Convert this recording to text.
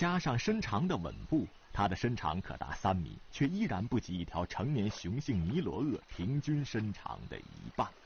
加上身长的吻部，它的身长可达3米，却依然不及一条成年雄性尼罗鳄平均身长的1半。